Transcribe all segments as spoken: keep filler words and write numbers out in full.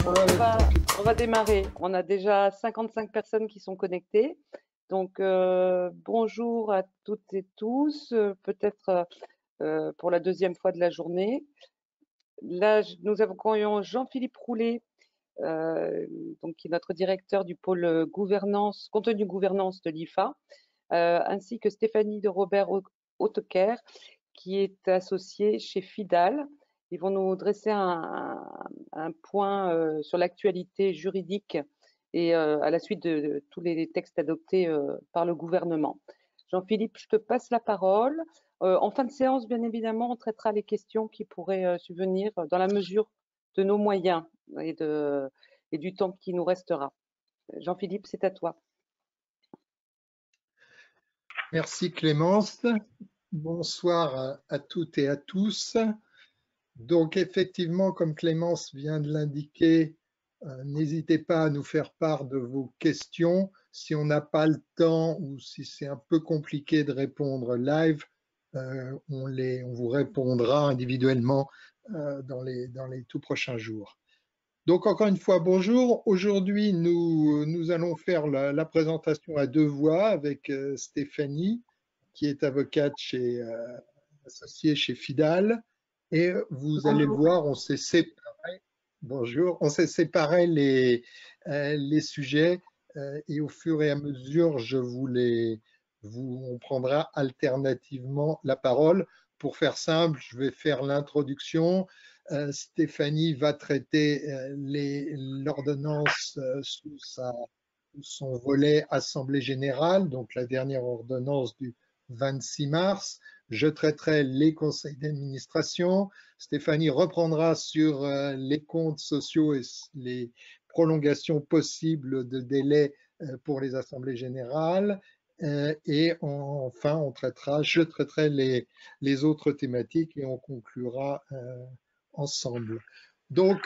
On va, on va démarrer. On a déjà cinquante-cinq personnes qui sont connectées. Donc, euh, bonjour à toutes et tous, euh, peut-être euh, pour la deuxième fois de la journée. Là, je- nous accueillons Jean-Philippe Roulet, euh, donc, qui est notre directeur du pôle gouvernance, contenu gouvernance de l'I F A, euh, ainsi que Stéphanie de Robert Hauteker, qui est associée chez Fidal. Ils vont nous dresser un, un point euh, sur l'actualité juridique et euh, à la suite de, de tous les textes adoptés euh, par le gouvernement. Jean-Philippe, je te passe la parole. Euh, en fin de séance, bien évidemment, on traitera les questions qui pourraient euh, subvenir dans la mesure de nos moyens et, de, et du temps qui nous restera. Jean-Philippe, c'est à toi. Merci Clémence. Bonsoir à toutes et à tous. Donc effectivement, comme Clémence vient de l'indiquer, euh, n'hésitez pas à nous faire part de vos questions. Si on n'a pas le temps ou si c'est un peu compliqué de répondre live, euh, on, les, on vous répondra individuellement euh, dans, les, dans les tout prochains jours. Donc encore une fois, bonjour. Aujourd'hui, nous, nous allons faire la, la présentation à deux voix avec euh, Stéphanie, qui est avocate chez, euh, associée chez Fidal. Et vous allez le voir, on s'est séparé, bonjour, on s'est séparé les, euh, les sujets euh, et au fur et à mesure, je vous les, vous, on prendra alternativement la parole. Pour faire simple, je vais faire l'introduction. Euh, Stéphanie va traiter euh, l'ordonnance euh, sous, sa, sous son volet Assemblée générale, donc la dernière ordonnance du vingt-six mars. Je traiterai les conseils d'administration. Stéphanie reprendra sur euh, les comptes sociaux et les prolongations possibles de délai euh, pour les assemblées générales. Euh, et on, enfin, on traitera, je traiterai les, les autres thématiques et on conclura euh, ensemble. Donc,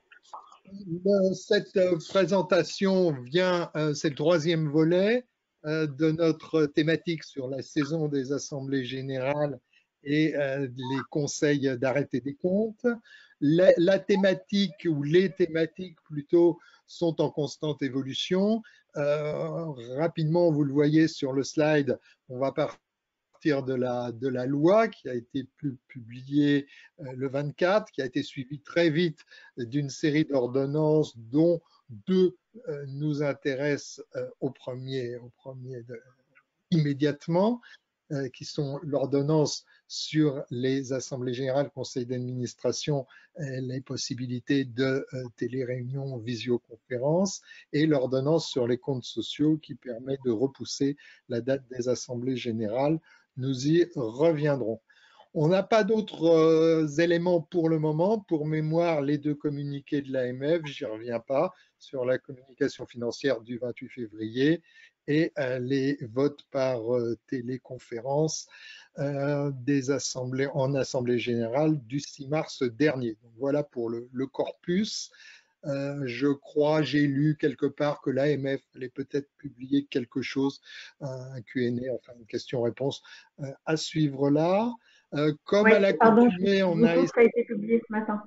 cette présentation vient, c'est le troisième volet de notre thématique sur la saison des assemblées générales et les conseils d'arrêté des comptes. La, la thématique, ou les thématiques plutôt, sont en constante évolution. Euh, rapidement, vous le voyez sur le slide, on va partir de la, de la loi qui a été publiée le vingt-quatre, qui a été suivie très vite d'une série d'ordonnances dont deux euh, nous intéressent euh, au premier, au premier de, immédiatement, euh, qui sont l'ordonnance sur les assemblées générales, conseils d'administration, les possibilités de euh, téléréunion, visioconférence, et l'ordonnance sur les comptes sociaux qui permet de repousser la date des assemblées générales. Nous y reviendrons. On n'a pas d'autres euh, éléments pour le moment. Pour mémoire, les deux communiqués de l'A M F, j'y reviens pas, sur la communication financière du vingt-huit février et euh, les votes par euh, téléconférence euh, des assemblées, en assemblée générale du six mars dernier. Donc, voilà pour le, le corpus. Euh, je crois, j'ai lu quelque part que l'A M F allait peut-être publier quelque chose, un Q and A, enfin une question-réponse euh, à suivre là. Euh, comme oui, à l'accoutumée, on a... Ça a été publié ce matin.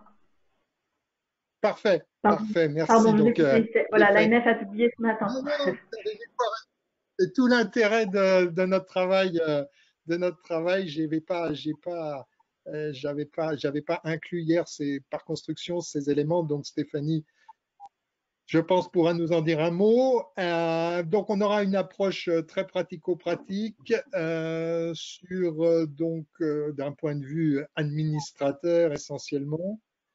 Parfait, pardon, parfait, merci. Pardon, donc, euh, voilà, l'A M F a publié ce matin. Non, non, c'est tout l'intérêt de, de notre travail. Euh, de notre travail, j'avais pas, j'ai pas, euh, j'avais pas, j'avais pas inclus hier, c'est par construction ces éléments. Donc Stéphanie, je pense, pourra nous en dire un mot. Euh, donc, on aura une approche très pratico-pratique euh, sur, euh, donc, euh, d'un point de vue administrateur essentiellement,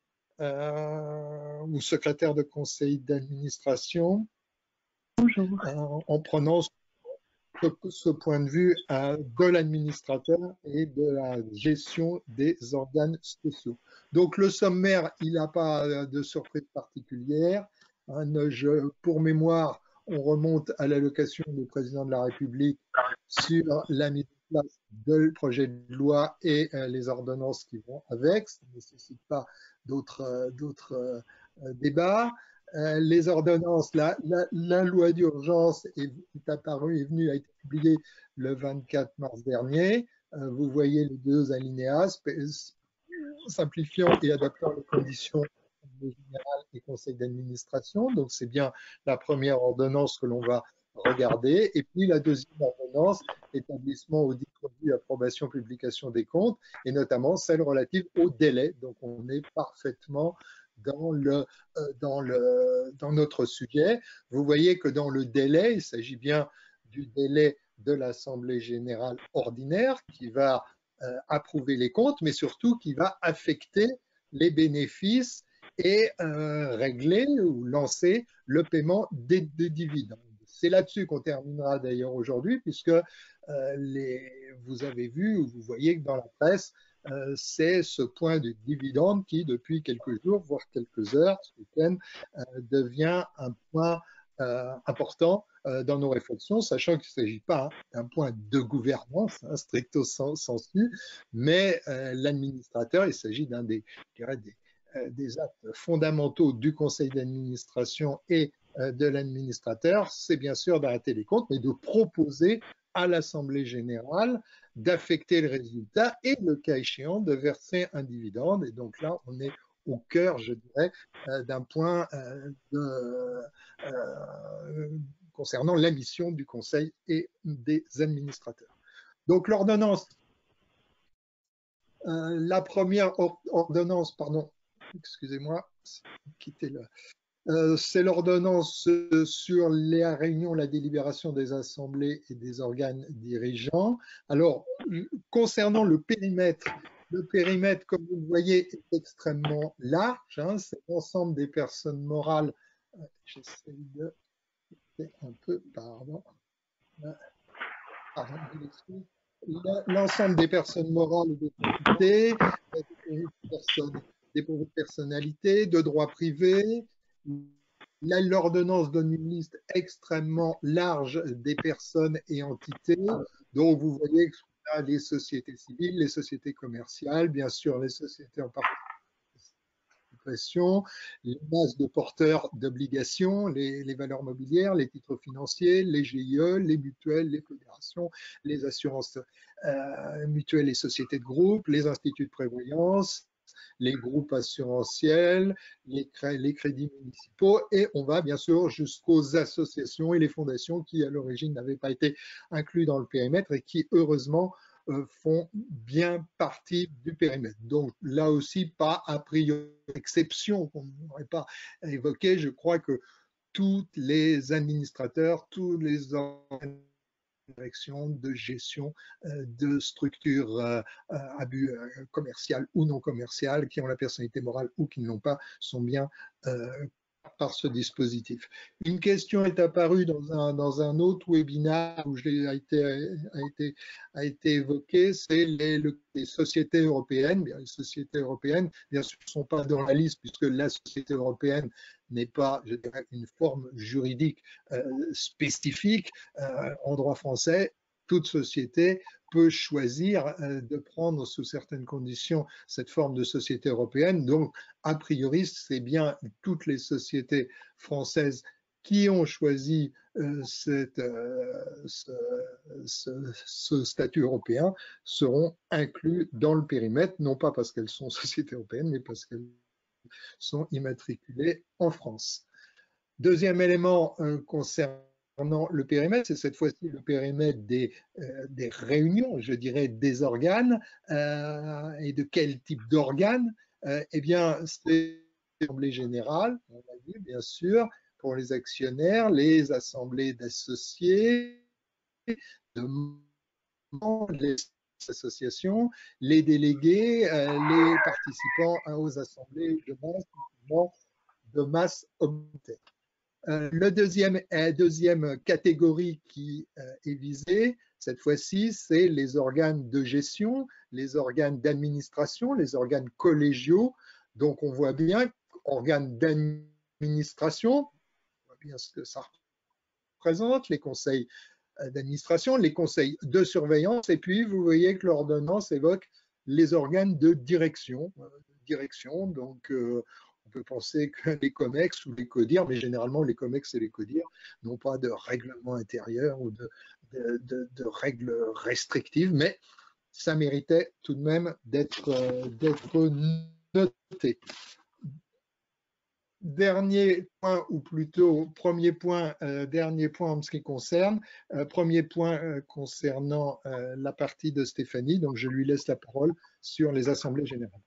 euh, ou secrétaire de conseil d'administration. Bonjour. Euh, en prenant ce, ce point de vue euh, de l'administrateur et de la gestion des organes spéciaux. Donc, le sommaire, il n'a pas de surprise particulière. Je, pour mémoire, on remonte à l'allocation du président de la République sur la mise en place du projet de loi et euh, les ordonnances qui vont avec. Ça ne nécessite pas d'autres euh, euh, débats. Euh, les ordonnances, la, la, la loi d'urgence est, est apparue, est venue, a été publiée le vingt-quatre mars dernier. Euh, vous voyez les deux alinéas, simplifiant et adaptant les conditions Assemblée générale et conseil d'administration. Donc, c'est bien la première ordonnance que l'on va regarder. Et puis, la deuxième ordonnance, établissement, audit, revue, approbation, publication des comptes, et notamment celle relative au délai. Donc, on est parfaitement dans, le, euh, dans, le, dans notre sujet. Vous voyez que dans le délai, il s'agit bien du délai de l'Assemblée générale ordinaire qui va euh, approuver les comptes, mais surtout qui va affecter les bénéfices et euh, régler ou lancer le paiement des, des dividendes. C'est là-dessus qu'on terminera d'ailleurs aujourd'hui, puisque euh, les, vous avez vu, ou vous voyez que dans la presse, euh, c'est ce point du dividende qui, depuis quelques jours, voire quelques heures, ce week-end, euh, devient un point euh, important euh, dans nos réflexions, sachant qu'il ne s'agit pas hein, d'un point de gouvernance, hein, stricto sensu, mais euh, l'administrateur, il s'agit d'un des, je dirais, des, euh, des actes fondamentaux du conseil d'administration et euh, de l'administrateur, c'est bien sûr d'arrêter les comptes, mais de proposer à l'Assemblée générale d'affecter le résultat et, le cas échéant, de verser un dividende. Et donc là, on est au cœur, je dirais, euh, d'un point euh, de, euh, concernant la mission du Conseil et des administrateurs. Donc l'ordonnance, euh, la première or ordonnance, pardon, excusez-moi, quittez le... Euh, c'est l'ordonnance sur la réunion, la délibération des assemblées et des organes dirigeants. Alors, concernant le périmètre, le périmètre, comme vous le voyez, est extrêmement large. Hein, c'est l'ensemble des personnes morales. J'essaie de... un peu, pardon. pardon L'ensemble des personnes morales et des entités, des personnes, des personnalités, de droit privé. L'ordonnance donne une liste extrêmement large des personnes et entités. Donc, vous voyez que a les sociétés civiles, les sociétés commerciales, bien sûr les sociétés en participation, les masses de porteurs d'obligations, les, les valeurs mobilières, les titres financiers, les G I E, les mutuelles, les fédérations, les assurances euh, mutuelles et sociétés de groupe, les instituts de prévoyance, les groupes assurantiels, les, cré les crédits municipaux, et on va bien sûr jusqu'aux associations et les fondations qui à l'origine n'avaient pas été inclus dans le périmètre et qui heureusement euh, font bien partie du périmètre. Donc là aussi, pas a priori exception qu'on n'aurait pas évoqué. Je crois que tous les administrateurs, tous les organes direction, de gestion euh, de structures euh, à but euh, commercial ou non commercial, qui ont la personnalité morale ou qui ne l'ont pas, sont bien euh, par ce dispositif. Une question est apparue dans un, dans un autre webinaire où je a, été, a, été, a été évoqué, c'est les, les sociétés européennes. Bien, les sociétés européennes, bien sûr, ne sont pas dans la liste puisque la société européenne n'est pas, je dirais, une forme juridique euh, spécifique. Euh, en droit français, toute société peut choisir euh, de prendre sous certaines conditions cette forme de société européenne. Donc, a priori, c'est bien toutes les sociétés françaises qui ont choisi euh, cette, euh, ce, ce, ce statut européen seront inclus dans le périmètre, non pas parce qu'elles sont sociétés européennes, mais parce qu'elles sont immatriculées en France. Deuxième élément euh, concernant le périmètre, c'est cette fois-ci le périmètre des, euh, des réunions, je dirais des organes, euh, et de quel type d'organes. euh, Eh bien, c'est l'Assemblée générale, on l'a vu bien sûr, pour les actionnaires, les assemblées d'associés, de membres, les associations, les délégués, euh, les participants aux assemblées de masse, de masse communautaire. Euh, le deuxième, euh, deuxième catégorie qui euh, est visée, cette fois-ci, c'est les organes de gestion, les organes d'administration, les organes collégiaux. Donc, on voit bien, organes d'administration, on voit bien ce que ça représente, les conseils d'administration, les conseils de surveillance, et puis vous voyez que l'ordonnance évoque les organes de direction. Euh, direction donc, euh, on peut penser que les COMEX ou les CODIR, mais généralement les COMEX et les CODIR n'ont pas de règlement intérieur ou de, de, de, de règles restrictives, mais ça méritait tout de même d'être euh, d'être noté. dernier point, ou plutôt premier point, euh, dernier point en ce qui concerne, euh, premier point euh, concernant euh, la partie de Stéphanie, donc je lui laisse la parole sur les assemblées générales.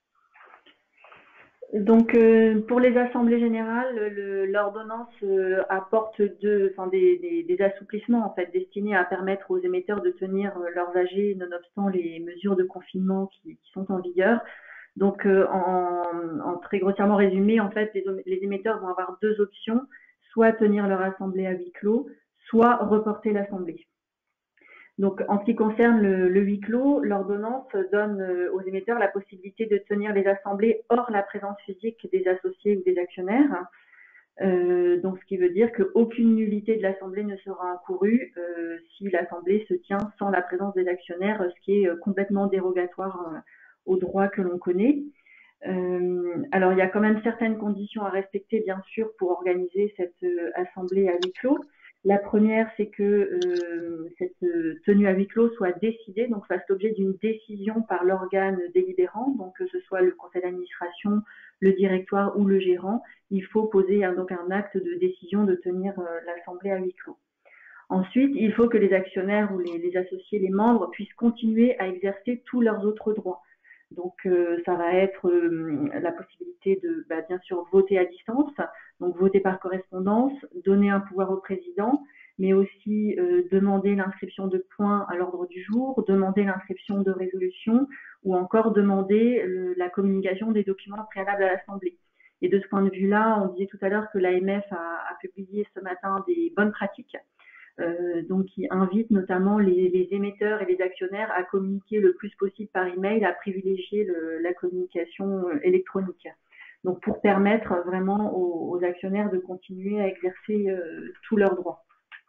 Donc, euh, pour les assemblées générales, l'ordonnance euh, apporte deux, enfin, des, des, des assouplissements en fait, destinés à permettre aux émetteurs de tenir leurs A G nonobstant les mesures de confinement qui, qui sont en vigueur. Donc, euh, en, en très grossièrement résumé, en fait, les, les émetteurs vont avoir deux options, soit tenir leur assemblée à huis clos, soit reporter l'assemblée. Donc, en ce qui concerne le, le huis clos, l'ordonnance donne aux émetteurs la possibilité de tenir les assemblées hors la présence physique des associés ou des actionnaires. Euh, donc, ce qui veut dire qu'aucune nullité de l'assemblée ne sera encourue euh, si l'assemblée se tient sans la présence des actionnaires, ce qui est complètement dérogatoire euh, au droit que l'on connaît. Euh, alors, il y a quand même certaines conditions à respecter, bien sûr, pour organiser cette euh, assemblée à huis clos. La première, c'est que euh, cette tenue à huis clos soit décidée, donc fasse l'objet d'une décision par l'organe délibérant, donc que ce soit le conseil d'administration, le directoire ou le gérant. Il faut poser un, donc un acte de décision de tenir euh, l'assemblée à huis clos. Ensuite, il faut que les actionnaires ou les, les associés, les membres, puissent continuer à exercer tous leurs autres droits. Donc, euh, ça va être euh, la possibilité de, bah, bien sûr, voter à distance, donc voter par correspondance, donner un pouvoir au président, mais aussi euh, demander l'inscription de points à l'ordre du jour, demander l'inscription de résolutions ou encore demander le, la communication des documents préalables à l'Assemblée. Et de ce point de vue-là, on disait tout à l'heure que l'A M F a, a publié ce matin des bonnes pratiques. Euh, donc, qui invite notamment les, les émetteurs et les actionnaires à communiquer le plus possible par email, à privilégier le, la communication électronique. Donc, pour permettre vraiment aux, aux actionnaires de continuer à exercer euh, tous leurs droits.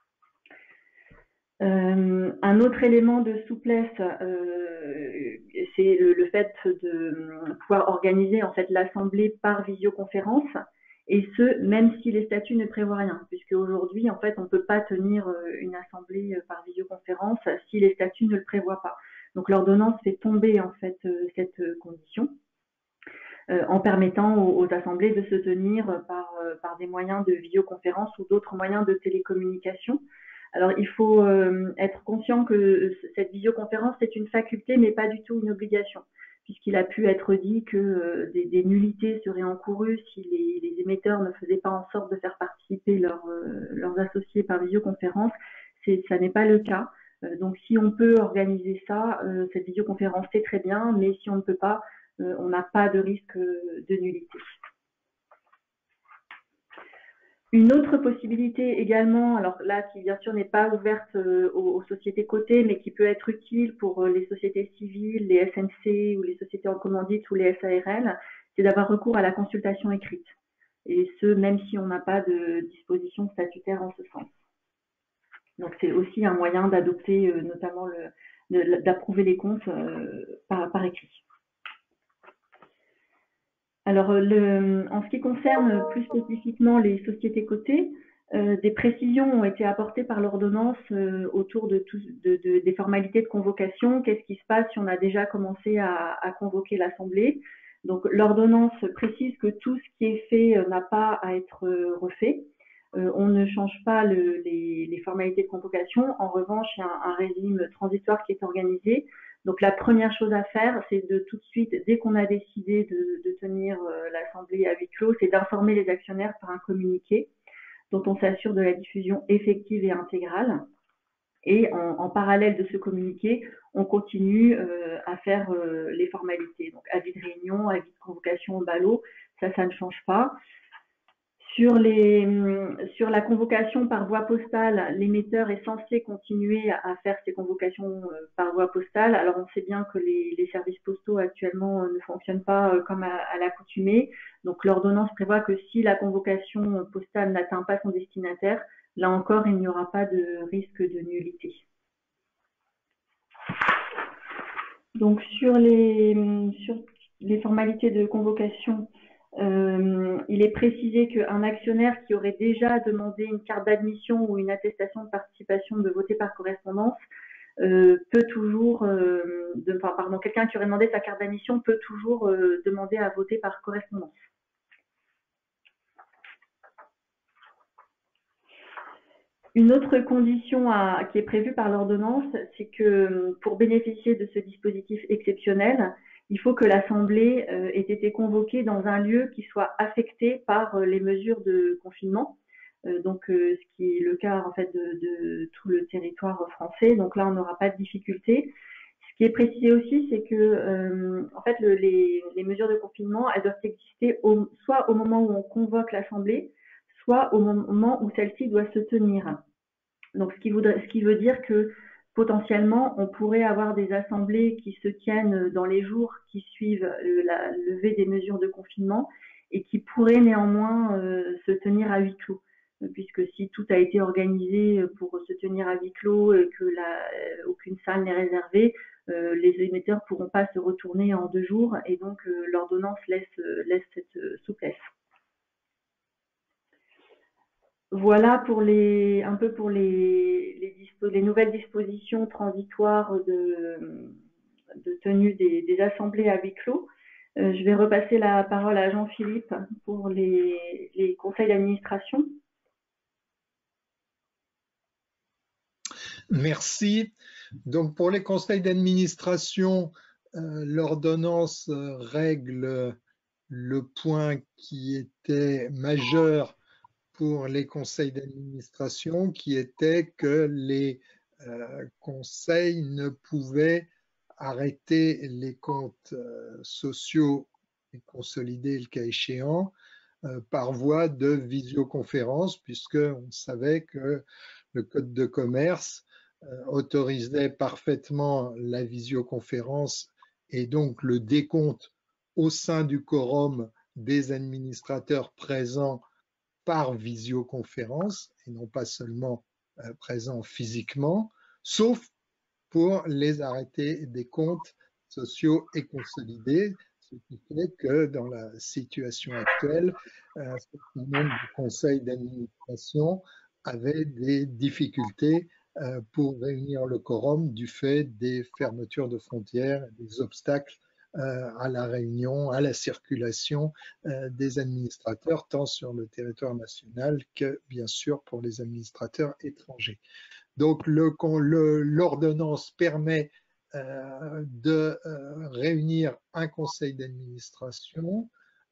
Euh, un autre élément de souplesse, euh, c'est le, le fait de pouvoir organiser en fait l'assemblée par visioconférence. Et ce, même si les statuts ne prévoient rien, puisque aujourd'hui, en fait, on ne peut pas tenir une assemblée par visioconférence si les statuts ne le prévoient pas. Donc, l'ordonnance fait tomber, en fait, cette condition, euh, en permettant aux, aux assemblées de se tenir par, par des moyens de visioconférence ou d'autres moyens de télécommunication. Alors, il faut euh, être conscient que cette visioconférence, c'est une faculté, mais pas du tout une obligation, puisqu'il a pu être dit que euh, des, des nullités seraient encourues si les, les émetteurs ne faisaient pas en sorte de faire participer leur, euh, leurs associés par visioconférence. Ça n'est pas le cas. Euh, donc, si on peut organiser ça, euh, cette visioconférence, c'est très bien, mais si on ne peut pas, euh, on n'a pas de risque de nullité. Une autre possibilité également, alors là qui bien sûr n'est pas ouverte euh, aux, aux sociétés cotées, mais qui peut être utile pour euh, les sociétés civiles, les S N C ou les sociétés en commandite ou les S A R L, c'est d'avoir recours à la consultation écrite. Et ce, même si on n'a pas de disposition statutaire en ce sens. Donc c'est aussi un moyen d'adopter euh, notamment le, d'approuver les comptes euh, par, par écrit. Alors, le, en ce qui concerne plus spécifiquement les sociétés cotées, euh, des précisions ont été apportées par l'ordonnance euh, autour de, tout, de, de, des formalités de convocation. Qu'est-ce qui se passe si on a déjà commencé à, à convoquer l'Assemblée? Donc, l'ordonnance précise que tout ce qui est fait euh, n'a pas à être euh, refait. Euh, on ne change pas le, les, les formalités de convocation. En revanche, il y a un, un régime transitoire qui est organisé. Donc, la première chose à faire, c'est de tout de suite, dès qu'on a décidé de, de tenir euh, l'Assemblée à huis clos, c'est d'informer les actionnaires par un communiqué dont on s'assure de la diffusion effective et intégrale. Et en, en parallèle de ce communiqué, on continue euh, à faire euh, les formalités. Donc, avis de réunion, avis de convocation au ballot, ça, ça ne change pas. Sur, les, sur la convocation par voie postale, l'émetteur est censé continuer à faire ces convocations par voie postale. Alors, on sait bien que les, les services postaux actuellement ne fonctionnent pas comme à, à l'accoutumée. Donc, l'ordonnance prévoit que si la convocation postale n'atteint pas son destinataire, là encore, il n'y aura pas de risque de nullité. Donc, sur les, sur les formalités de convocation, Euh, il est précisé qu'un actionnaire qui aurait déjà demandé une carte d'admission ou une attestation de participation de voter par correspondance euh, peut toujours, euh, de, enfin, pardon, quelqu'un qui aurait demandé sa carte d'admission peut toujours euh, demander à voter par correspondance. Une autre condition à, qui est prévue par l'ordonnance, c'est que pour bénéficier de ce dispositif exceptionnel, il faut que l'Assemblée euh, ait été convoquée dans un lieu qui soit affecté par euh, les mesures de confinement. Euh, donc, euh, ce qui est le cas en fait de, de tout le territoire français. Donc là, on n'aura pas de difficulté. Ce qui est précisé aussi, c'est que euh, en fait, le, les, les mesures de confinement, elles doivent exister au, soit au moment où on convoque l'Assemblée, soit au moment où celle-ci doit se tenir. Donc, ce qui, voudrait, ce qui veut dire que potentiellement, on pourrait avoir des assemblées qui se tiennent dans les jours qui suivent la levée des mesures de confinement et qui pourraient néanmoins euh, se tenir à huis clos. Puisque si tout a été organisé pour se tenir à huis clos et que la, aucune salle n'est réservée, euh, les émetteurs ne pourront pas se retourner en deux jours et donc euh, l'ordonnance laisse, laisse cette souplesse. Voilà pour les, un peu pour les, les, dispo, les nouvelles dispositions transitoires de, de tenue des, des assemblées à huis clos. Euh, je vais repasser la parole à Jean-Philippe pour les, les conseils d'administration. Merci. Donc pour les conseils d'administration, euh, l'ordonnance règle le point qui était majeur pour les conseils d'administration, qui était que les euh, conseils ne pouvaient arrêter les comptes euh, sociaux et consolidés le cas échéant euh, par voie de visioconférence, puisqu'on savait que le Code de commerce euh, autorisait parfaitement la visioconférence et donc le décompte au sein du quorum des administrateurs présents par visioconférence et non pas seulement euh, présents physiquement, sauf pour les arrêtés des comptes sociaux et consolidés, ce qui fait que dans la situation actuelle, un certain nombre de conseils d'administration avaient des difficultés euh, pour réunir le quorum du fait des fermetures de frontières, des obstacles euh, à la réunion, à la circulation euh, des administrateurs, tant sur le territoire national que bien sûr pour les administrateurs étrangers. Donc l'ordonnance permet euh, de euh, réunir un conseil d'administration,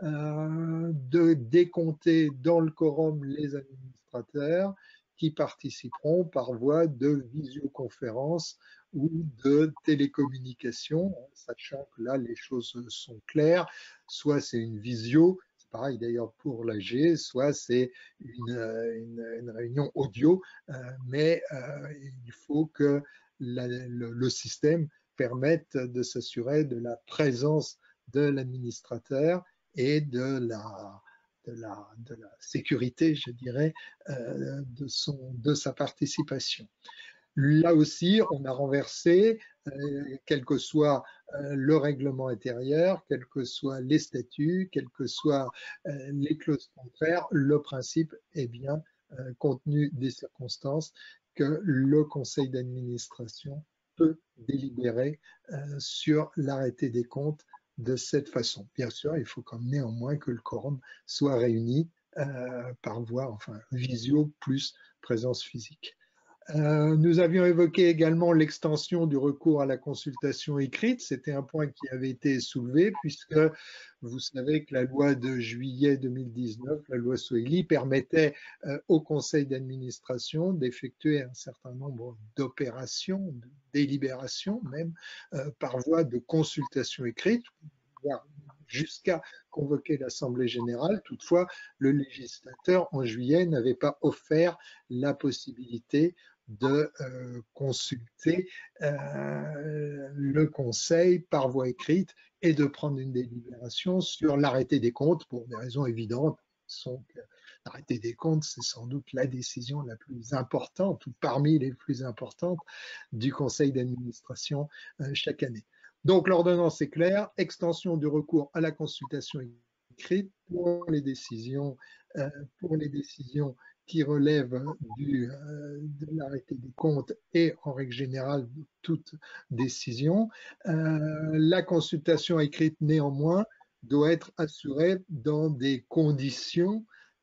euh, de décompter dans le quorum les administrateurs qui participeront par voie de visioconférence ou de télécommunication, sachant que là les choses sont claires, soit c'est une visio, c'est pareil d'ailleurs pour l'A G, soit c'est une, une, une réunion audio, euh, mais euh, il faut que la, le, le système permette de s'assurer de la présence de l'administrateur et de la, de, la, de la sécurité, je dirais, euh, de, son, de sa participation. Là aussi, on a renversé, euh, quel que soit euh, le règlement intérieur, quels que soient les statuts, quelles que soient euh, les clauses contraires, le principe est bien, euh, compte tenu des circonstances, que le conseil d'administration peut délibérer euh, sur l'arrêté des comptes de cette façon. Bien sûr, il faut quand même néanmoins que le quorum soit réuni euh, par voie, enfin, visio plus présence physique. Euh, nous avions évoqué également l'extension du recours à la consultation écrite. C'était un point qui avait été soulevé puisque vous savez que la loi de juillet deux mille dix-neuf, la loi Soili, permettait euh, au conseil d'administration d'effectuer un certain nombre d'opérations, de délibérations même, euh, par voie de consultation écrite, voire jusqu'à convoquer l'Assemblée générale. Toutefois, le législateur, en juillet, n'avait pas offert la possibilité de euh, consulter euh, le Conseil par voie écrite et de prendre une délibération sur l'arrêté des comptes pour des raisons évidentes. L'arrêté des comptes, c'est sans doute la décision la plus importante ou parmi les plus importantes du Conseil d'administration euh, chaque année. Donc l'ordonnance est claire, extension du recours à la consultation écrite pour les décisions, euh, pour les décisions qui relèvent du, euh, de l'arrêté des comptes et en règle générale de toute décision. Euh, la consultation écrite néanmoins doit être assurée dans des conditions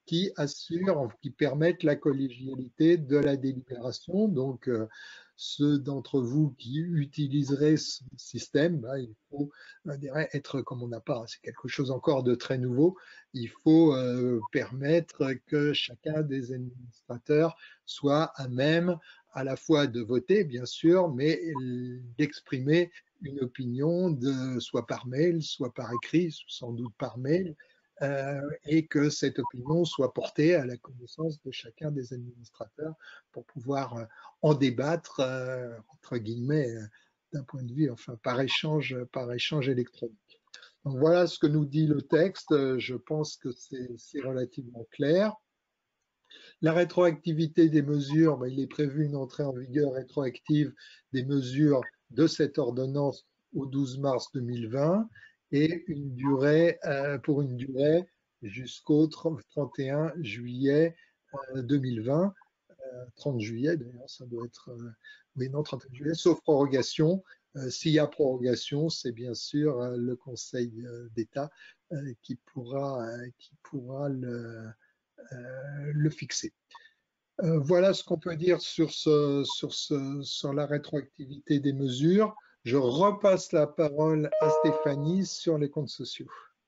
qui assurent, qui permettent la collégialité de la délibération. Donc, euh, ceux d'entre vous qui utiliseraient ce système, bah, il faut on dirait, être, comme on n'a pas, c'est quelque chose encore de très nouveau, il faut euh, permettre que chacun des administrateurs soit à même à la fois de voter, bien sûr, mais d'exprimer une opinion, de, soit par mail, soit par écrit, sans doute par mail, euh, et que cette opinion soit portée à la connaissance de chacun des administrateurs pour pouvoir euh, en débattre, euh, entre guillemets, euh, d'un point de vue, enfin, par échange, par échange électronique. Donc voilà ce que nous dit le texte. Je pense que c'est relativement clair. La rétroactivité des mesures, ben, il est prévu une entrée en vigueur rétroactive des mesures de cette ordonnance au douze mars deux mille vingt et une durée, euh, pour une durée jusqu'au trente et un juillet euh, deux mille vingt. Euh, trente juillet d'ailleurs, ça doit être, euh, oui non, trente et un juillet, sauf prorogation. Euh, S'il y a prorogation, c'est bien sûr euh, le Conseil euh, d'État euh, qui pourra, euh, qui pourra le, euh, le fixer. Euh, voilà ce qu'on peut dire sur, ce, sur, ce, sur la rétroactivité des mesures. Je repasse la parole à Stéphanie sur les comptes sociaux.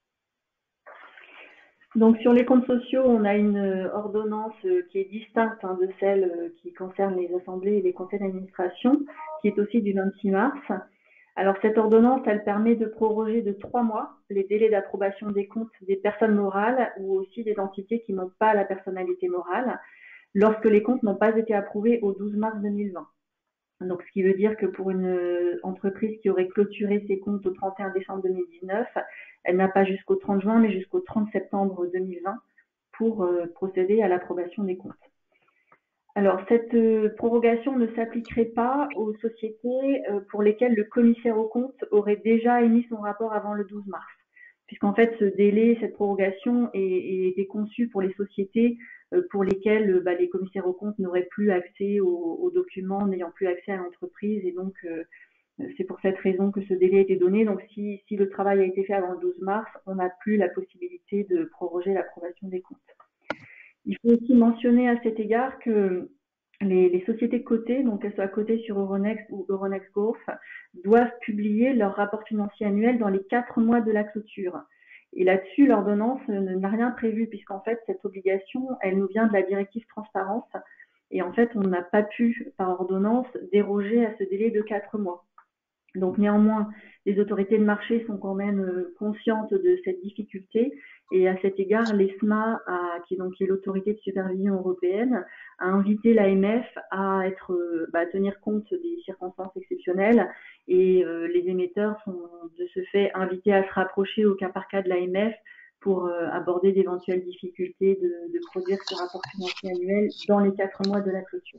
Donc sur les comptes sociaux, on a une ordonnance qui est distincte hein, de celle qui concerne les assemblées et les conseils d'administration, qui est aussi du vingt-six mars. Alors cette ordonnance, elle permet de proroger de trois mois les délais d'approbation des comptes des personnes morales ou aussi des entités qui n'ont pas la personnalité morale, lorsque les comptes n'ont pas été approuvés au douze mars deux mille vingt. Donc, ce qui veut dire que pour une entreprise qui aurait clôturé ses comptes au trente et un décembre deux mille dix-neuf, elle n'a pas jusqu'au trente juin, mais jusqu'au trente septembre deux mille vingt pour euh, procéder à l'approbation des comptes. Alors, cette euh, prorogation ne s'appliquerait pas aux sociétés euh, pour lesquelles le commissaire aux comptes aurait déjà émis son rapport avant le douze mars, puisqu'en fait, ce délai, cette prorogation est, est conçue pour les sociétés euh, pour lesquelles bah, les commissaires aux comptes n'auraient plus accès aux, aux documents, n'ayant plus accès à l'entreprise, et donc euh, c'est pour cette raison que ce délai a été donné. Donc, si, si le travail a été fait avant le douze mars, on n'a plus la possibilité de proroger l'approbation des comptes. Il faut aussi mentionner à cet égard que les, les sociétés cotées, donc qu'elles soient cotées sur Euronext ou Euronext Growth, doivent publier leur rapport financier annuel dans les quatre mois de la clôture. Et là-dessus, l'ordonnance n'a rien prévu, puisqu'en fait, cette obligation, elle nous vient de la directive transparence. Et en fait, on n'a pas pu, par ordonnance, déroger à ce délai de quatre mois. Donc néanmoins, les autorités de marché sont quand même conscientes de cette difficulté et à cet égard, l'ESMA, a, qui, donc, qui est l'autorité de supervision européenne, a invité l'A M F à, être, bah, à tenir compte des circonstances exceptionnelles et euh, les émetteurs sont de ce fait invités à se rapprocher au cas par cas de l'A M F pour euh, aborder d'éventuelles difficultés de, de produire ce rapport financier annuel dans les quatre mois de la clôture.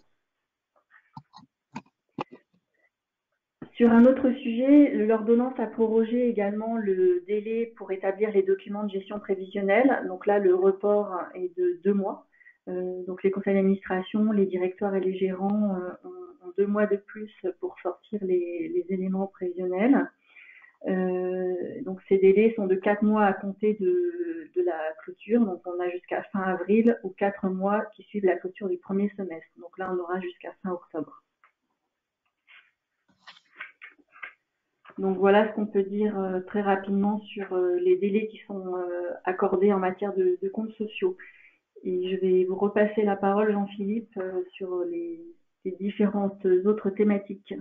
Sur un autre sujet, l'ordonnance a prorogé également le délai pour établir les documents de gestion prévisionnelle. Donc là, le report est de deux mois. Euh, donc les conseils d'administration, les directeurs et les gérants euh, ont, ont deux mois de plus pour sortir les, les éléments prévisionnels. Euh, donc ces délais sont de quatre mois à compter de, de la clôture. Donc on a jusqu'à fin avril ou quatre mois qui suivent la clôture du premier semestre. Donc là, on aura jusqu'à fin octobre. Donc voilà ce qu'on peut dire euh, très rapidement sur euh, les délais qui sont euh, accordés en matière de, de comptes sociaux. Et je vais vous repasser la parole, Jean-Philippe, euh, sur les, les différentes autres thématiques.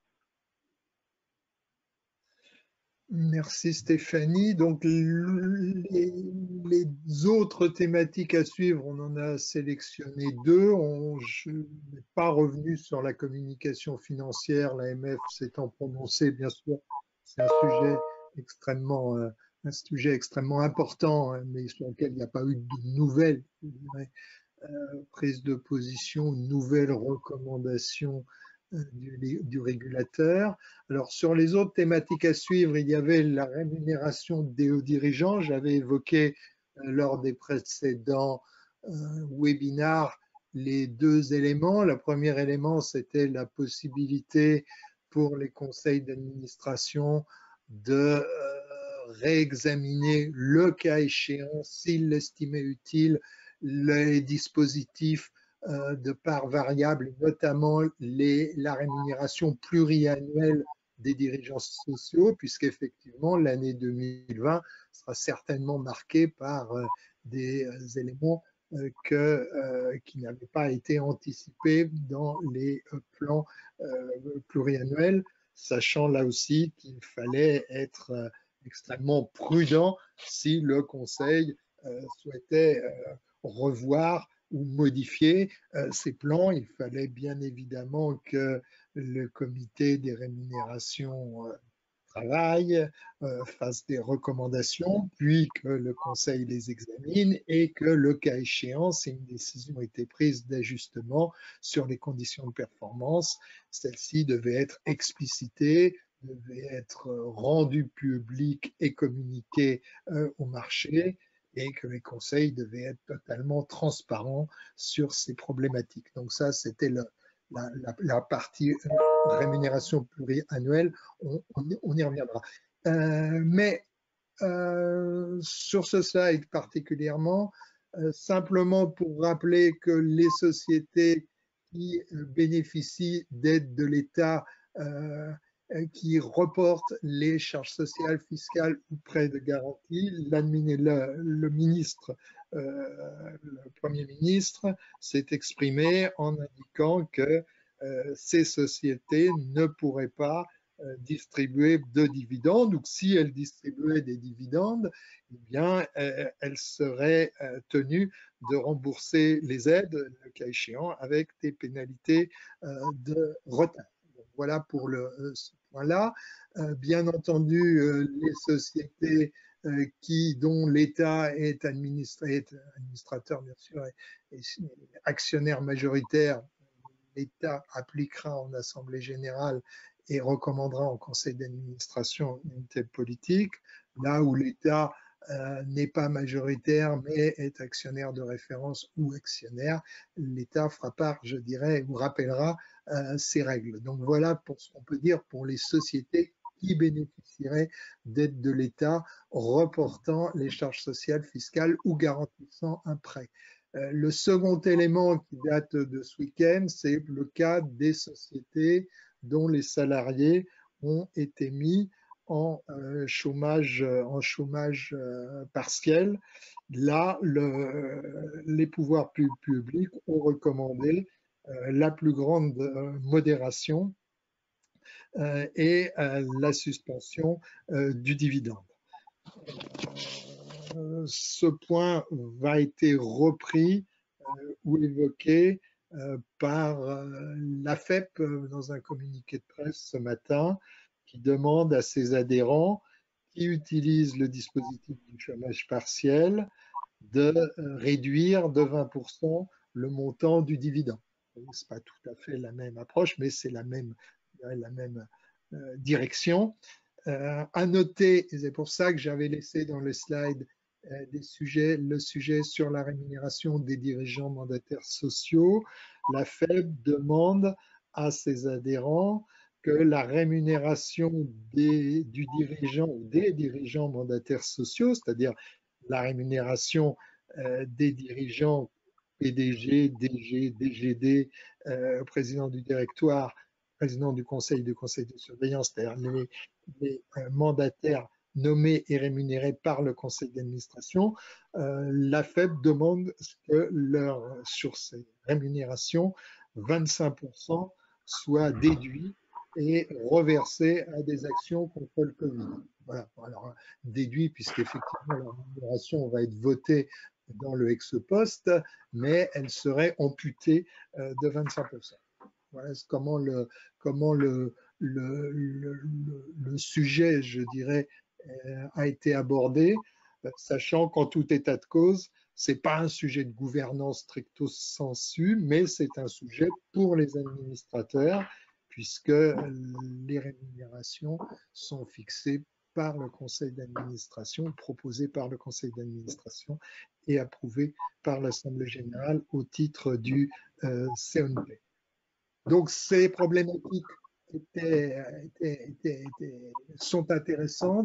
Merci Stéphanie. Donc les, les autres thématiques à suivre, on en a sélectionné deux. On, je n'ai pas revenu sur la communication financière. L'A M F s'étant prononcé, bien sûr, c'est un sujet extrêmement, euh, un sujet extrêmement important, hein, mais sur lequel il n'y a pas eu de nouvelles euh, prises de position, nouvelles recommandations Du, du régulateur. Alors, sur les autres thématiques à suivre, il y avait la rémunération des hauts dirigeants. J'avais évoqué euh, lors des précédents euh, webinars les deux éléments. Le premier élément, c'était la possibilité pour les conseils d'administration de euh, réexaminer le cas échéant, s'il l'estimait utile, les dispositifs euh, de parts variables, notamment les, la rémunération pluriannuelle des dirigeants sociaux, puisqu'effectivement l'année deux mille vingt sera certainement marquée par euh, des euh, éléments euh, que, euh, qui n'avaient pas été anticipés dans les euh, plans euh, pluriannuels, sachant là aussi qu'il fallait être euh, extrêmement prudent si le Conseil euh, souhaitait euh, revoir ou modifier euh, ces plans. Il fallait bien évidemment que le comité des rémunérations euh, travaille, euh, fasse des recommandations, puis que le Conseil les examine et que le cas échéant, si une décision était prise d'ajustement sur les conditions de performance, celle-ci devait être explicitée, devait être rendue publique et communiquée euh, au marché, et que les conseils devaient être totalement transparents sur ces problématiques. Donc ça, c'était le, la, la, la partie rémunération pluriannuelle, on, on, on y reviendra. Euh, mais euh, sur ce slide particulièrement, euh, simplement pour rappeler que les sociétés qui bénéficient d'aide de l'État, euh, qui reportent les charges sociales, fiscales ou prêts de garantie, le, le ministre, euh, le Premier ministre s'est exprimé en indiquant que euh, ces sociétés ne pourraient pas euh, distribuer de dividendes, ou que si elles distribuaient des dividendes, eh bien, euh, elles seraient euh, tenues de rembourser les aides, le cas échéant, avec des pénalités euh, de retard. Donc, voilà pour le, ce point-là. Euh, bien entendu, euh, les sociétés euh, qui, dont l'État est, est administrateur, bien sûr, et, et actionnaire majoritaire, l'État appliquera en Assemblée générale et recommandera en conseil d'administration une telle politique. Là où l'État euh, n'est pas majoritaire mais est actionnaire de référence ou actionnaire, l'État fera part, je dirais, ou rappellera euh, ces règles. Donc voilà pour ce qu'on peut dire pour les sociétés qui bénéficieraient d'aide de l'État reportant les charges sociales, fiscales ou garantissant un prêt. Euh, le second élément qui date de ce week-end, c'est le cas des sociétés dont les salariés ont été mis en euh, chômage, en chômage euh, partiel. Là, le, les pouvoirs publics ont recommandé euh, la plus grande euh, modération euh, et euh, la suspension euh, du dividende. Euh, ce point va être repris euh, ou évoqué euh, par euh, l'A F E P euh, dans un communiqué de presse ce matin, qui demande à ses adhérents qui utilisent le dispositif du chômage partiel de euh, réduire de vingt pour cent le montant du dividende. Ce n'est pas tout à fait la même approche, mais c'est la même, la même euh, direction. Euh, à noter, et c'est pour ça que j'avais laissé dans le slide euh, des sujets, le sujet sur la rémunération des dirigeants mandataires sociaux, la F E B demande à ses adhérents que la rémunération des, du dirigeant ou des dirigeants mandataires sociaux, c'est-à-dire la rémunération euh, des dirigeants P D G, D G, D G D, euh, président du directoire, président du conseil, du conseil de surveillance, c'est-à-dire les, les euh, mandataires nommés et rémunérés par le conseil d'administration, euh, la F E B demande que leur, sur ces rémunérations, vingt-cinq pour cent soient déduits et reversés à des actions contre le Covid. Voilà, alors déduit puisqu'effectivement la rémunération va être votée dans le ex-post, mais elle serait amputée euh, de vingt-cinq pour cent. Voilà comment le, comment le, le, le, le sujet, je dirais, euh, a été abordé, euh, sachant qu'en tout état de cause, ce n'est pas un sujet de gouvernance stricto sensu, mais c'est un sujet pour les administrateurs, puisque les rémunérations sont fixées par le conseil d'administration, proposées par le conseil d'administration et approuvées par l'Assemblée générale au titre du euh, C N P. Donc ces problématiques étaient, étaient, étaient, étaient, sont intéressantes.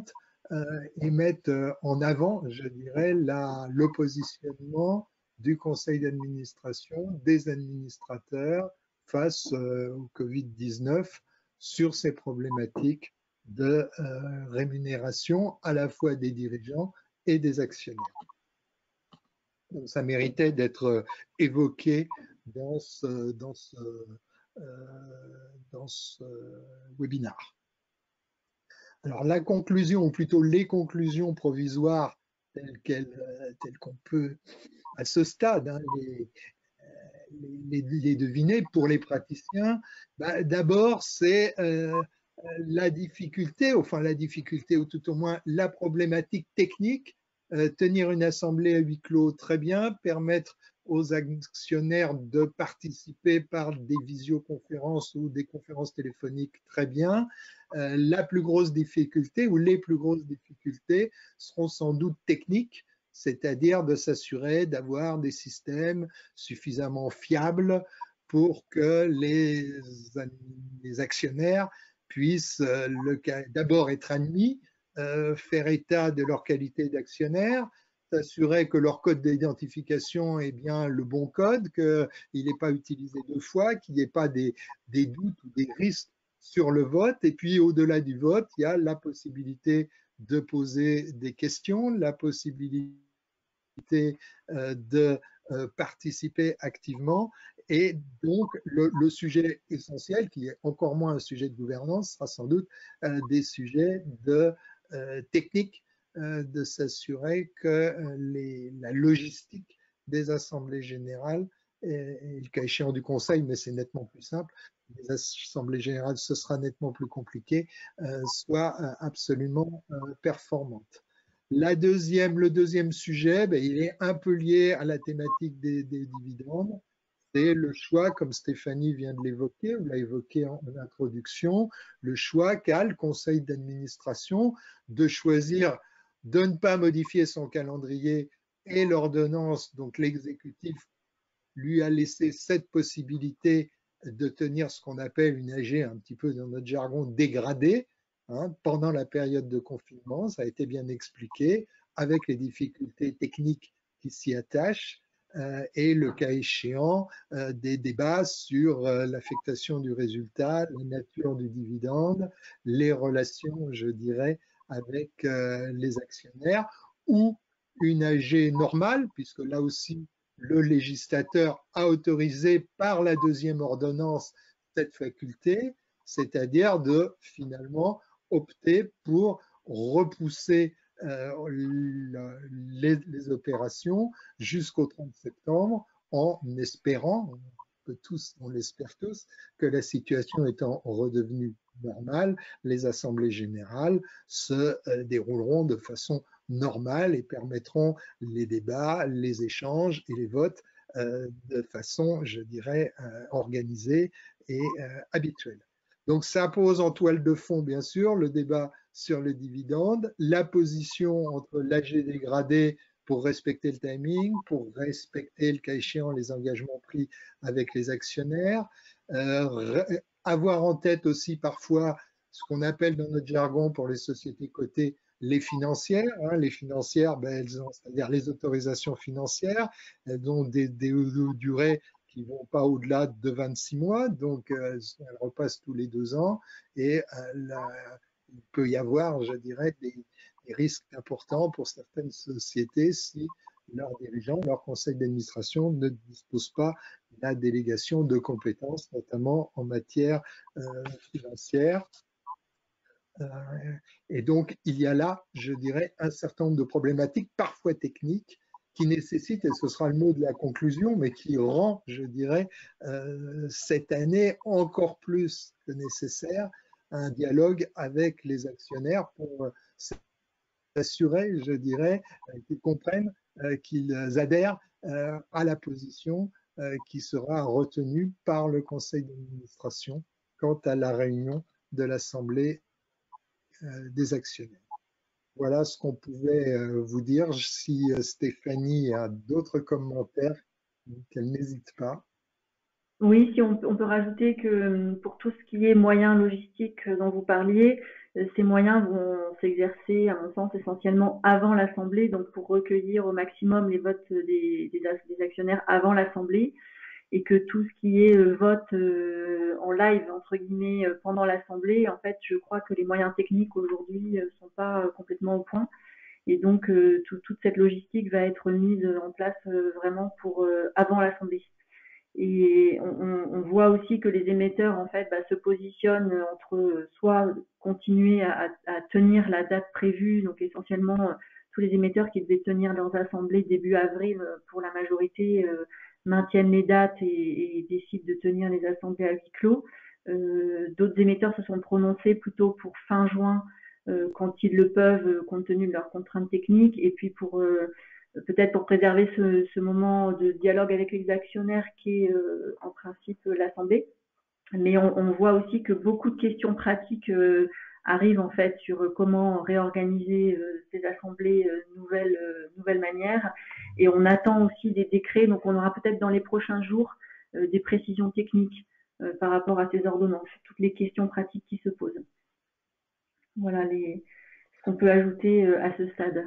euh, et mettent en avant, je dirais, la, le positionnement du conseil d'administration, des administrateurs face euh, au Covid dix-neuf sur ces problématiques de euh, rémunération à la fois des dirigeants et des actionnaires. Donc, ça méritait d'être évoqué dans ce, dans ce, euh, dans ce webinaire. Alors la conclusion, ou plutôt les conclusions provisoires telles qu'elles, telles qu'on peut à ce stade hein, les, les, les deviner pour les praticiens, bah, d'abord c'est euh, la difficulté, enfin la difficulté ou tout au moins la problématique technique, euh, tenir une assemblée à huis clos très bien, permettre aux actionnaires de participer par des visioconférences ou des conférences téléphoniques très bien. Euh, la plus grosse difficulté ou les plus grosses difficultés seront sans doute techniques, c'est-à-dire de s'assurer d'avoir des systèmes suffisamment fiables pour que les, les actionnaires puissent euh, d'abord être admis, euh, faire état de leur qualité d'actionnaire, s'assurer que leur code d'identification est bien le bon code, qu'il n'est pas utilisé deux fois, qu'il n'y ait pas des, des doutes ou des risques sur le vote. Et puis au-delà du vote, il y a la possibilité de poser des questions, la possibilité de participer activement. Et donc, le, le sujet essentiel, qui est encore moins un sujet de gouvernance, sera sans doute euh, des sujets de euh, technique, euh, de s'assurer que euh, les, la logistique des assemblées générales, et, et le cas échéant du conseil, mais c'est nettement plus simple, les assemblées générales, ce sera nettement plus compliqué, euh, soit euh, absolument euh, performante. La deuxième, le deuxième sujet, ben, il est un peu lié à la thématique des, des dividendes. C'est le choix, comme Stéphanie vient de l'évoquer, ou l'a évoqué en, en introduction, le choix qu'a le conseil d'administration de choisir de ne pas modifier son calendrier et l'ordonnance, donc l'exécutif lui a laissé cette possibilité de tenir ce qu'on appelle une A G, un petit peu dans notre jargon, dégradée, hein, pendant la période de confinement. Ça a été bien expliqué, avec les difficultés techniques qui s'y attachent, euh, et le cas échéant, euh, des débats sur euh, l'affectation du résultat, la nature du dividende, les relations, je dirais, avec euh, les actionnaires, ou une A G normale, puisque là aussi, le législateur a autorisé par la deuxième ordonnance cette faculté, c'est-à-dire de finalement opter pour repousser euh, les, les opérations jusqu'au trente septembre en espérant, que tous, on l'espère tous, que la situation étant redevenue normale, les assemblées générales se euh, dérouleront de façon normales et permettront les débats, les échanges et les votes euh, de façon, je dirais, euh, organisée et euh, habituelle. Donc ça pose en toile de fond, bien sûr, le débat sur le dividende, la position entre l'A G dégradé pour respecter le timing, pour respecter le cas échéant les engagements pris avec les actionnaires, euh, avoir en tête aussi parfois ce qu'on appelle dans notre jargon pour les sociétés cotées les financières. Hein, les financières, ben, elles ont, c'est-à-dire les autorisations financières, elles ont des, des, des durées qui ne vont pas au-delà de vingt-six mois, donc euh, elles repassent tous les deux ans et euh, la, il peut y avoir, je dirais, des, des risques importants pour certaines sociétés si leurs dirigeants, leur conseil d'administration ne disposent pas de la délégation de compétences, notamment en matière euh, financière. Et donc, il y a là, je dirais, un certain nombre de problématiques, parfois techniques, qui nécessitent, et ce sera le mot de la conclusion, mais qui rend, je dirais, euh, cette année encore plus que nécessaire, un dialogue avec les actionnaires pour s'assurer, je dirais, qu'ils comprennent, euh, qu'ils adhèrent euh, à la position euh, qui sera retenue par le conseil d'administration quant à la réunion de l'Assemblée des actionnaires. Voilà ce qu'on pouvait vous dire. Si Stéphanie a d'autres commentaires, qu'elle n'hésite pas. Oui, si on, on peut rajouter que pour tout ce qui est moyens logistiques dont vous parliez, Ces moyens vont s'exercer, à mon sens, essentiellement avant l'Assemblée, donc pour recueillir au maximum les votes des, des, des actionnaires avant l'Assemblée, et que tout ce qui est vote en live, entre guillemets, pendant l'Assemblée, en fait, je crois que les moyens techniques aujourd'hui ne sont pas complètement au point. Et donc, tout, toute cette logistique va être mise en place vraiment pour avant l'Assemblée. Et on, on voit aussi que les émetteurs en fait bah, se positionnent entre soit continuer à, à tenir la date prévue, donc essentiellement tous les émetteurs qui devaient tenir leurs assemblées début avril pour la majorité euh, maintiennent les dates et, et décident de tenir les assemblées à huis clos. Euh, D'autres émetteurs se sont prononcés plutôt pour fin juin euh, quand ils le peuvent compte tenu de leurs contraintes techniques, et puis pour euh, peut-être pour préserver ce, ce moment de dialogue avec les actionnaires qui est euh, en principe l'Assemblée. Mais on, on voit aussi que beaucoup de questions pratiques euh, arrivent en fait sur comment réorganiser euh, ces assemblées euh, nouvelle, euh, nouvelle manière. Et on attend aussi des décrets, donc on aura peut-être dans les prochains jours euh, des précisions techniques euh, par rapport à ces ordonnances, toutes les questions pratiques qui se posent. Voilà les, ce qu'on peut ajouter euh, à ce stade.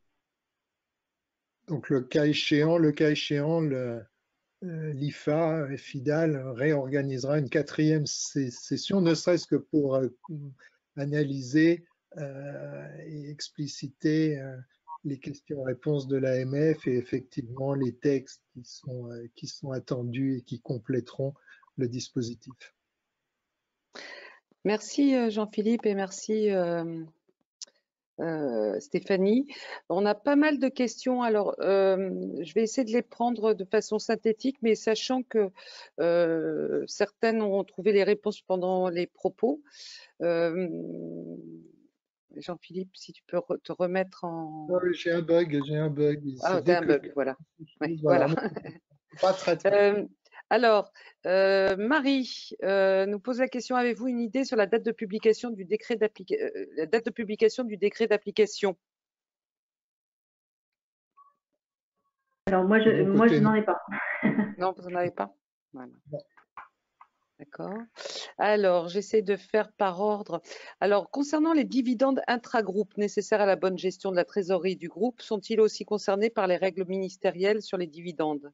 Donc, le cas échéant, le cas échéant, le, euh, l'I F A, FIDAL, réorganisera une quatrième session, ne serait-ce que pour euh, analyser euh, et expliciter euh, les questions-réponses de l'A M F et effectivement les textes qui sont, euh, qui sont attendus et qui compléteront le dispositif. Merci Jean-Philippe et merci euh, euh, Stéphanie. On a pas mal de questions, alors euh, je vais essayer de les prendre de façon synthétique, mais sachant que euh, certaines ont trouvé les réponses pendant les propos. Euh, Jean-Philippe, si tu peux re te remettre en… Oh, j'ai un bug, j'ai un bug. Ah, t'as un bug, voilà. Ouais, voilà. voilà. Pas très, très. Euh, alors, euh, Marie euh, nous pose la question, avez-vous une idée sur la date de publication du décret d'application, euh, la date de publication du décret d'application? Alors moi, je, moi, je n'en ai pas. Non, vous n'en avez pas? Voilà. D'accord. Alors, j'essaie de faire par ordre. Alors, concernant les dividendes intra-groupe nécessaires à la bonne gestion de la trésorerie du groupe, sont-ils aussi concernés par les règles ministérielles sur les dividendes?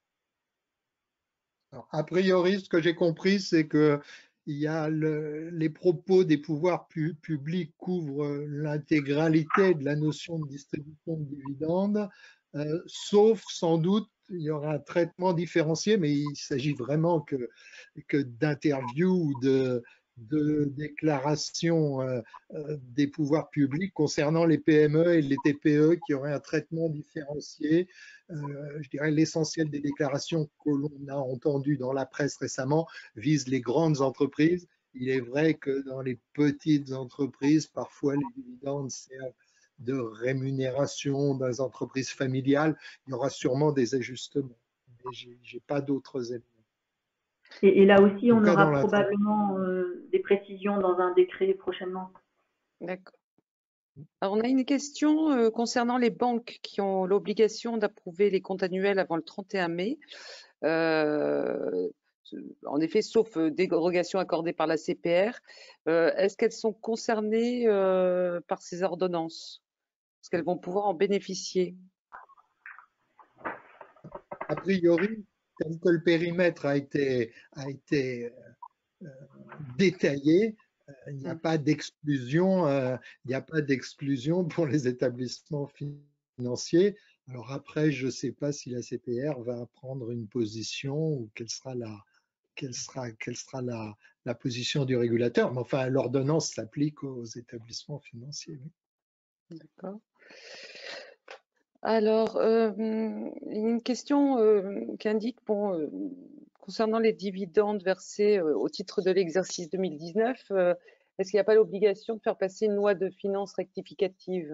Alors, a priori, ce que j'ai compris, c'est que il y a le, les propos des pouvoirs pu, publics couvrent l'intégralité de la notion de distribution de dividendes, euh, sauf sans doute il y aura un traitement différencié, mais il s'agit vraiment que, que d'interviews ou de, de déclarations euh, euh, des pouvoirs publics concernant les P M E et les T P E qui auraient un traitement différencié. Euh, je dirais l'essentiel des déclarations que l'on a entendues dans la presse récemment visent les grandes entreprises. Il est vrai que dans les petites entreprises, parfois les dividendes servent de rémunération dans les entreprises familiales. Il y aura sûrement des ajustements, mais je n'ai pas d'autres éléments. Et, et là aussi, on aura probablement euh, des précisions dans un décret prochainement. D'accord. Alors, on a une question euh, concernant les banques qui ont l'obligation d'approuver les comptes annuels avant le trente et un mai. Euh, en effet, sauf dérogation accordée par la C P R. Euh, Est-ce qu'elles sont concernées euh, par ces ordonnances? Est-ce qu'elles vont pouvoir en bénéficier? A priori, tel que le périmètre a été, a été euh, détaillé, il n'y a pas d'exclusion, euh, il n'y a pas d'exclusion pour les établissements financiers. Alors après, je ne sais pas si la C P R va prendre une position ou quelle sera la, quelle sera, quelle sera la, la position du régulateur. Mais enfin, l'ordonnance s'applique aux établissements financiers. Oui. D'accord. Alors, euh, une question euh, qui indique, bon, euh, concernant les dividendes versés euh, au titre de l'exercice deux mille dix-neuf, euh, est-ce qu'il n'y a pas l'obligation de faire passer une loi de finances rectificative?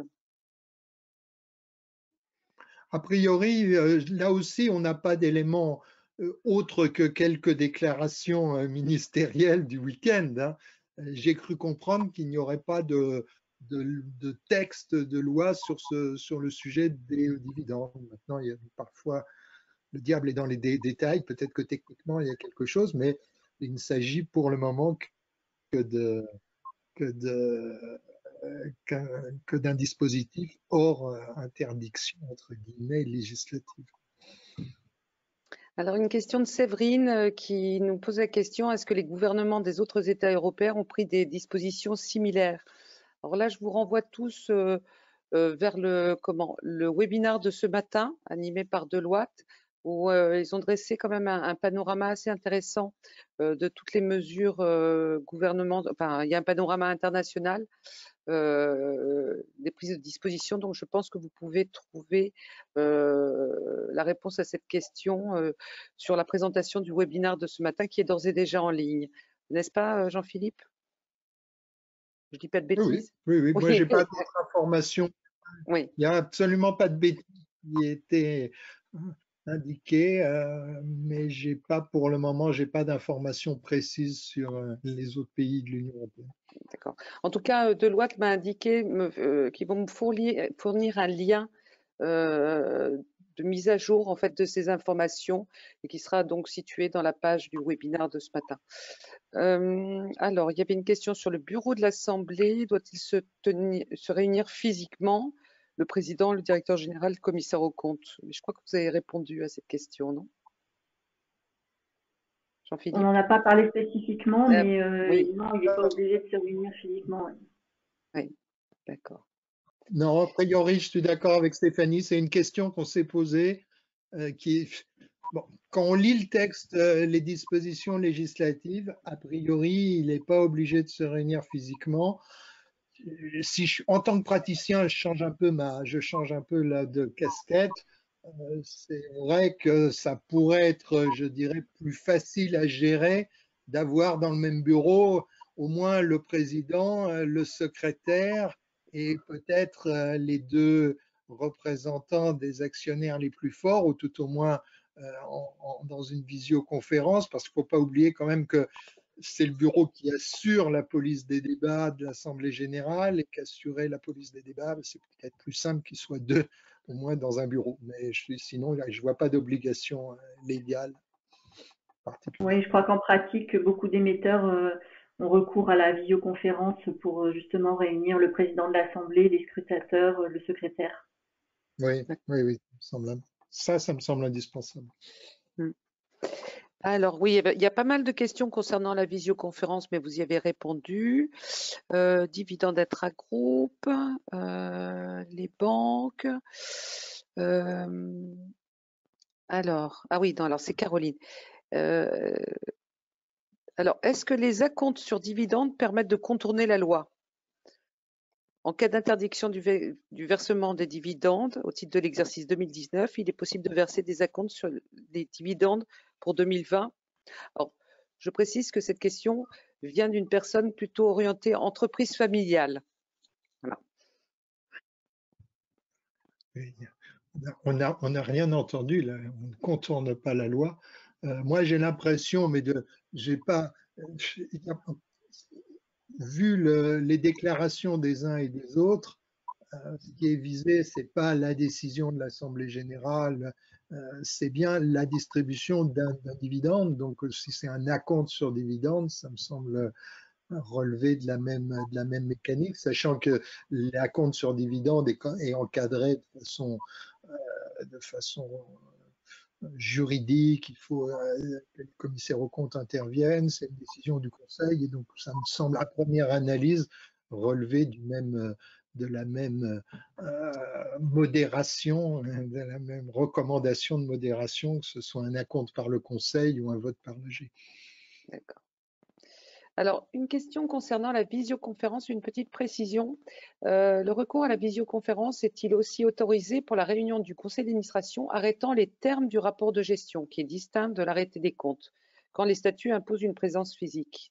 A priori, euh, là aussi, on n'a pas d'éléments euh, autres que quelques déclarations euh, ministérielles du week-end. Hein. J'ai cru comprendre qu'il n'y aurait pas de, de, de texte de loi sur, ce, sur le sujet des dividendes. Maintenant, il y a parfois le diable est dans les dé détails. Peut-être que techniquement, il y a quelque chose, mais il ne s'agit pour le moment que de, que de qu'un- que d'un dispositif hors euh, interdiction, entre guillemets, législative. Alors, une question de Séverine euh, qui nous pose la question, est-ce que les gouvernements des autres États européens ont pris des dispositions similaires? Alors là, je vous renvoie tous euh, euh, vers le, comment, le webinaire de ce matin, animé par Deloitte, où euh, ils ont dressé quand même un, un panorama assez intéressant euh, de toutes les mesures euh, gouvernementales. Enfin, il y a un panorama international euh, des prises de disposition. Donc, je pense que vous pouvez trouver euh, la réponse à cette question euh, sur la présentation du webinaire de ce matin, qui est d'ores et déjà en ligne. N'est-ce pas, Jean-Philippe? Je dis pas de Oui, oui, bêtises? oui, oui. Moi, Oui, j'ai pas d'autres informations. oui, Il n'y a absolument pas de bêtises qui étaient indiquées, euh, mais j'ai pas, pour le moment, j'ai pas d'informations précises sur euh, les autres pays de l'Union européenne. d'accord. En tout cas, euh, Deloitte m'a indiqué me- euh, qu'ils vont me fournir, fournir un lien euh, de mise à jour en fait de ces informations et qui sera donc situé dans la page du webinaire de ce matin. Euh, alors, il y avait une question sur le bureau de l'Assemblée. Doit-il se, tenir- se réunir physiquement? Le président, le directeur général, le commissaire aux comptes. Mais je crois que vous avez répondu à cette question, non? On Jean-Philippe? n'en a pas parlé spécifiquement, Euh, mais euh, oui, non, il n'est pas obligé de se réunir physiquement. Ouais. oui, d'accord. Non, a priori, je suis d'accord avec Stéphanie. C'est une question qu'on s'est posée. Euh, qui, bon, quand on lit le texte, euh, les dispositions législatives, a priori, il n'est pas obligé de se réunir physiquement. Si je, en tant que praticien, je change un peu ma, je change un peu là de casquette. Euh, c'est vrai que ça pourrait être, je dirais, plus facile à gérer d'avoir dans le même bureau au moins le président, le secrétaire et peut-être euh, les deux représentants des actionnaires les plus forts, ou tout au moins euh, en, en, dans une visioconférence, parce qu'il ne faut pas oublier quand même que c'est le bureau qui assure la police des débats de l'Assemblée générale et qu'assurer la police des débats, c'est peut-être plus simple qu'ils soient deux au moins dans un bureau. Mais je, sinon, je ne vois pas d'obligation euh, légale particulière. Oui, je crois qu'en pratique, beaucoup d'émetteurs euh, ont recours à la visioconférence pour euh, justement réunir le président de l'Assemblée, les scrutateurs, euh, le secrétaire. Oui, oui, oui, ça, me semble, ça, ça me semble indispensable. Hmm. Alors oui, il y a pas mal de questions concernant la visioconférence, mais vous y avez répondu. Euh, dividendes intra-groupe, euh, les banques. Euh, alors, ah oui, non, alors c'est Caroline. Euh, alors, est-ce que les acomptes sur dividendes permettent de contourner la loi? En cas d'interdiction du, du versement des dividendes au titre de l'exercice deux mille dix-neuf, il est possible de verser des acomptes sur les dividendes pour deux mille vingt. Alors, je précise que cette question vient d'une personne plutôt orientée entreprise familiale. Voilà. On n'a on a rien entendu, là. On ne contourne pas la loi. Euh, moi, j'ai l'impression, mais de, j'ai pas, vu le, les déclarations des uns et des autres, euh, ce qui est visé, c'est pas la décision de l'Assemblée générale, euh, c'est bien la distribution d'un dividende. Donc, si c'est un acompte sur dividende, ça me semble relever de la même, de la même mécanique, sachant que l'acompte sur dividende est, est encadré de façon, euh, de façon juridique, il faut euh, que le commissaire aux comptes intervienne, c'est une décision du Conseil, et donc ça me semble à première analyse relever du même, de la même euh, modération, de la même recommandation de modération, que ce soit un acompte par le Conseil ou un vote par le G. D'accord. Alors, une question concernant la visioconférence, une petite précision. Euh, le recours à la visioconférence est-il aussi autorisé pour la réunion du conseil d'administration arrêtant les termes du rapport de gestion, qui est distinct de l'arrêté des comptes, quand les statuts imposent une présence physique?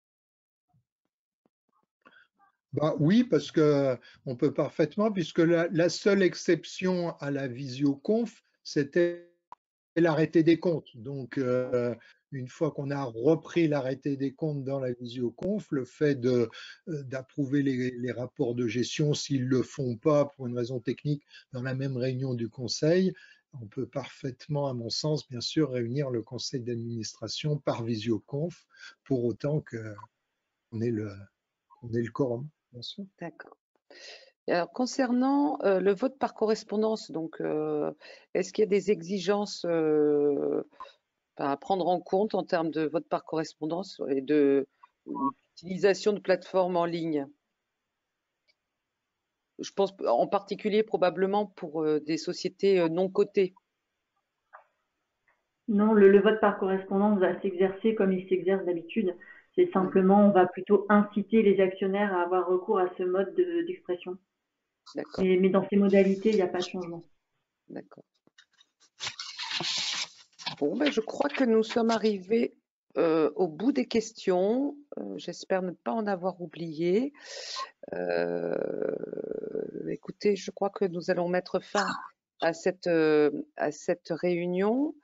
Bah oui, parce que on peut parfaitement, puisque la, la seule exception à la visioconf, c'était l'arrêté des comptes. Donc, euh, une fois qu'on a repris l'arrêté des comptes dans la visioconf, le fait de, euh, d'approuver les, les rapports de gestion, s'ils ne le font pas pour une raison technique dans la même réunion du conseil, on peut parfaitement, à mon sens, bien sûr, réunir le conseil d'administration par visioconf, pour autant qu'on ait le on ait le quorum, bien sûr. D'accord. Alors, concernant euh, le vote par correspondance, donc, euh, est-ce qu'il y a des exigences euh, à prendre en compte en termes de vote par correspondance et de d'utilisation de plateformes en ligne? Je pense en particulier probablement pour euh, des sociétés euh, non cotées. Non, le, le vote par correspondance va s'exercer comme il s'exerce d'habitude. C'est simplement, on va plutôt inciter les actionnaires à avoir recours à ce mode de- d'expression. D'accord, mais, mais dans ces modalités, il n'y a pas de changement. d'accord. Bon, ben, je crois que nous sommes arrivés euh, au bout des questions. Euh, J'espère ne pas en avoir oublié. Euh, écoutez, je crois que nous allons mettre fin à cette, euh, à cette réunion.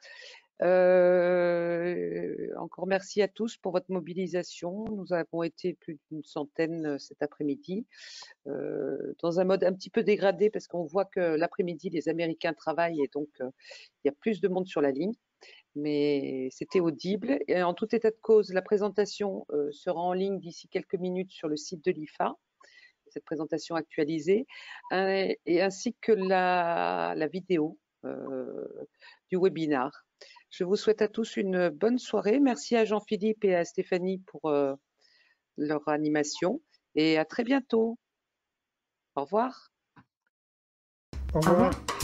Euh, encore merci à tous pour votre mobilisation. Nous avons été plus d'une centaine euh, cet après-midi, euh, dans un mode un petit peu dégradé parce qu'on voit que l'après-midi, les Américains travaillent et donc euh, il y a plus de monde sur la ligne. Mais c'était audible. Et en tout état de cause, la présentation euh, sera en ligne d'ici quelques minutes sur le site de l'I F A, cette présentation actualisée, hein, et ainsi que la, la vidéo euh, du webinaire. Je vous souhaite à tous une bonne soirée. Merci à Jean-Philippe et à Stéphanie pour euh, leur animation et à très bientôt. Au revoir. Au revoir.